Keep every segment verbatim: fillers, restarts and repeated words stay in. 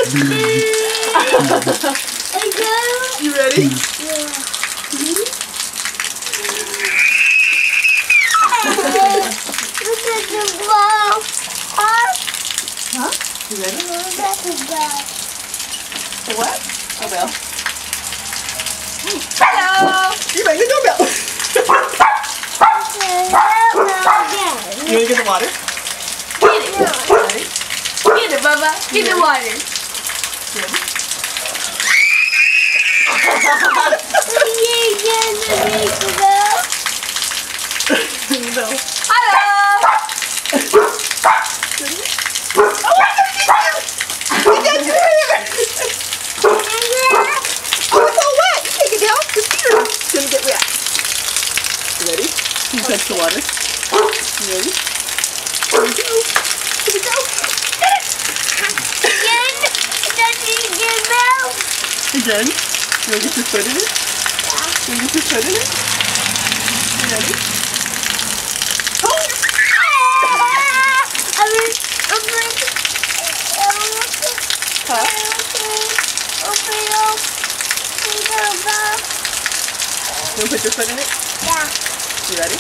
You ready? Yeah. Huh? You ready? That's a bell. The what? A bell. Hello! You rang the doorbell. You want to get the water? Get it. Ready? Get it, Bubba. Get the water. Ready? No. Hello! Oh, I gotta get you! You got your hair! Oh, it's all wet! You take it down. Your feet are gonna get wet. You ready? You touch the water. You ready? Here we go. Here we go. Again? You wanna get your foot in it? You wanna get your foot in it? You ready? Huh? You wanna put your foot in it? Yeah. You ready?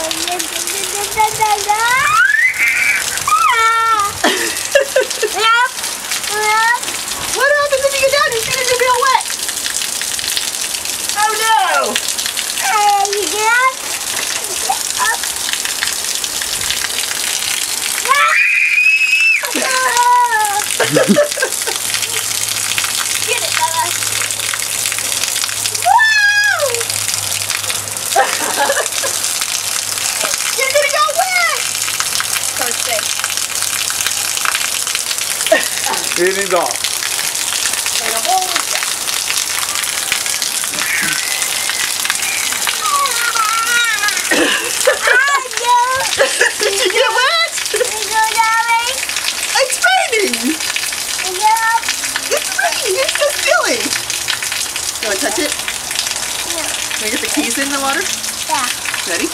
What happens if you get down? Your feet are gonna be all wet. Oh no! Get it, Bella. Woo! You're gonna go wet! Perfect. It is off. Like a whole Did you get wet? It's raining! It's raining! It's so silly! You wanna touch it? Wanna get the keys in the water? Yeah. Ready?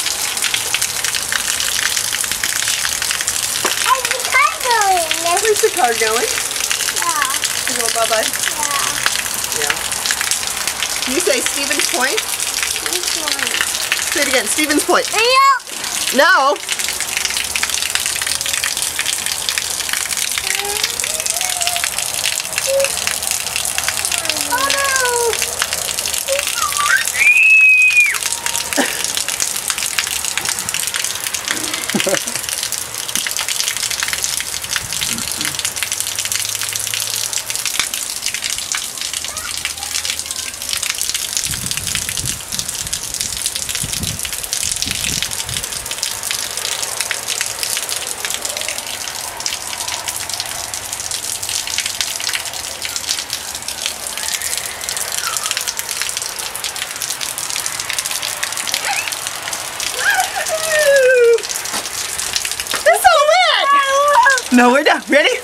Where's the car going? Yeah. You go bye-bye? Yeah. Yeah. You say Stevens Point? Which one? Say it again. Stevens Point. Yeah. No! No, we're done. Ready?